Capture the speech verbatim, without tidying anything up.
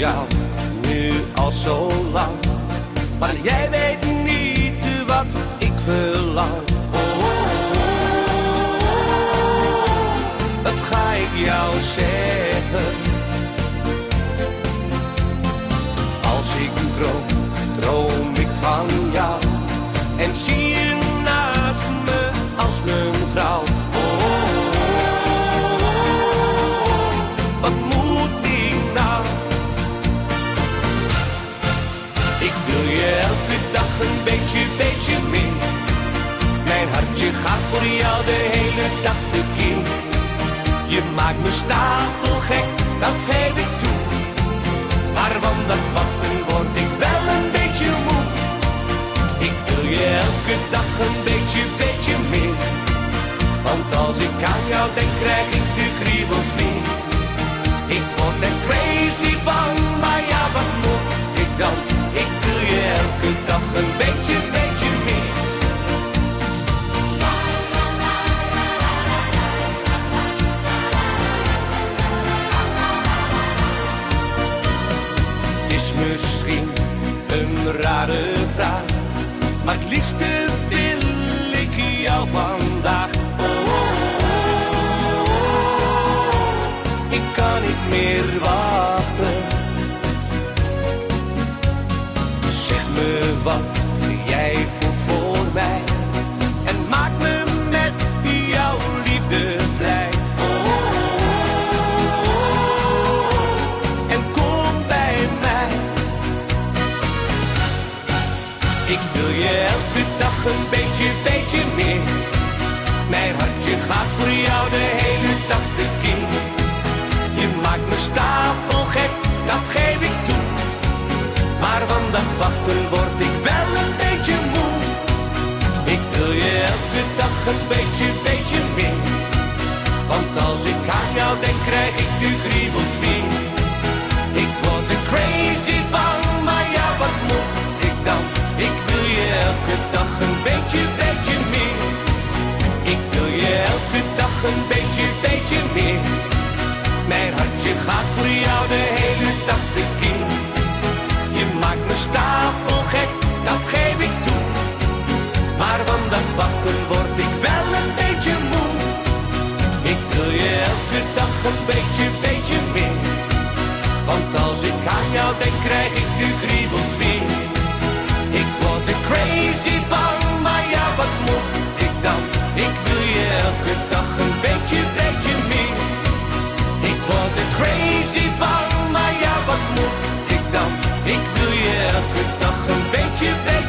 jou nu al zo lang, maar jij weet niet wat ik verlang. Oh, oh, oh, oh, dat ga ik jou zeggen. Als ik droom, droom ik van jou en zie je naast me als mijn vrouw. Oh, oh, oh, oh, wat moet ik nou? Ik wil je elke dag een beetje, beetje meer. Mijn hartje gaat voor jou de hele dag tekeer. Je maakt me stapelgek, dat geef ik toe. Maar van dat wachten word ik wel een beetje moe. Ik wil je elke dag een beetje, beetje meer. Want als ik aan jou denk, krijg ik de kriebels weer. Ik word er crazy van, maar ja, wat moet ik dan? Ik wil je elke dag een beetje, beetje meer. Het is misschien een rare vraag, maar het liefste wil ik jou vandaag. Oh, oh, oh, oh, ik kan niet meer wachten. Zeg me wat jij voelt voor mij en maak me met jouw liefde blij. Oh, oh, oh, oh, en kom bij mij. Ik wil je elke dag een beetje, beetje meer. Mijn hartje gaat voor jou de hele dag tekeer. Je maakt me stapelgek, dat geef ik toe. Maar van dat wachten word ik wel een beetje moe. Ik wil je elke dag een beetje, beetje meer. Want als ik aan jou denk, krijg ik de kriebels weer. Ik word er crazy van, maar ja, wat moet ik dan? Ik wil je elke dag een beetje, beetje meer. Ik wil je elke dag een beetje, beetje meer. Mijn hartje gaat voor jou de hele dag tekeer. Je maakt me stapelgek, dat geef ik toe. Maar van dat wachten word ik wel een beetje moe. Ik wil je elke dag een beetje, beetje meer. Want als ik aan jou denk, krijg ik de kriebels weer. Ik word er crazy van, maar ja, wat moet ik dan? Ik wil je elke dag een beetje, beetje meer. Ik word er crazy van, maar ja, wat moet ik dan? Ik wil je elke dag een beetje, beetje